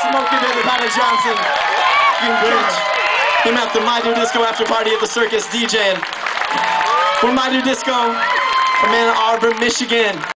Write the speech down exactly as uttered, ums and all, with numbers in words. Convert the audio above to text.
Smokey Baby Patty Johnson. You bitch. Him at the My Do Disco after party at the circus DJing. We're My Do Disco from Ann Arbor, Michigan.